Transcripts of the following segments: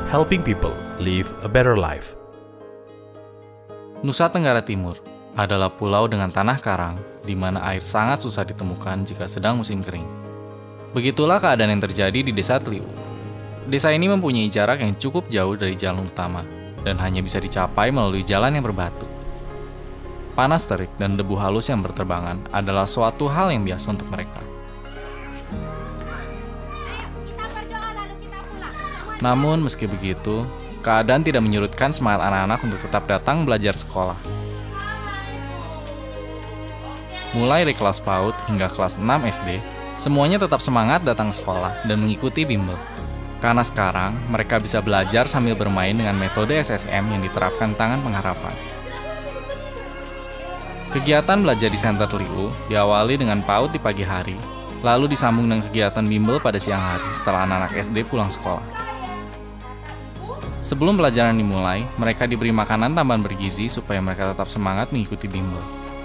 helping people live a better life. Nusa Tenggara Timur adalah pulau dengan tanah karang di mana air sangat susah ditemukan jika sedang musim kering. Begitulah keadaan yang terjadi di Desa Tliu. Desa ini mempunyai jarak yang cukup jauh dari jalan utama dan hanya bisa dicapai melalui jalan yang berbatu. Panas terik dan debu halus yang berterbangan adalah suatu hal yang biasa untuk mereka. Namun meski begitu, keadaan tidak menyurutkan semangat anak-anak untuk tetap datang belajar sekolah. Mulai dari kelas PAUD hingga kelas 6 SD, semuanya tetap semangat datang sekolah dan mengikuti bimbel. Karena sekarang mereka bisa belajar sambil bermain dengan metode SSM yang diterapkan Tangan Pengharapan. Kegiatan belajar di Center Tliu diawali dengan PAUD di pagi hari, lalu disambung dengan kegiatan bimbel pada siang hari setelah anak-anak SD pulang sekolah. Sebelum pelajaran dimulai, mereka diberi makanan tambahan bergizi supaya mereka tetap semangat mengikuti bimbel.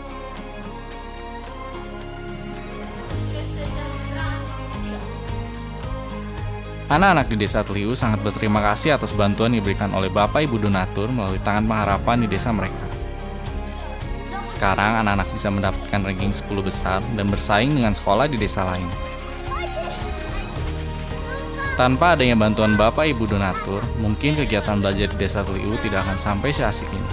Anak-anak di Desa Tliu sangat berterima kasih atas bantuan yang diberikan oleh Bapak Ibu donatur melalui Tangan Pengharapan di desa mereka. Sekarang anak-anak bisa mendapatkan ranking 10 besar dan bersaing dengan sekolah di desa lain. Tanpa adanya bantuan Bapak Ibu donatur, mungkin kegiatan belajar di Desa Tliu tidak akan sampai seasik ini.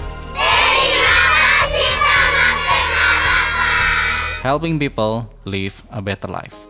Helping people live a better life.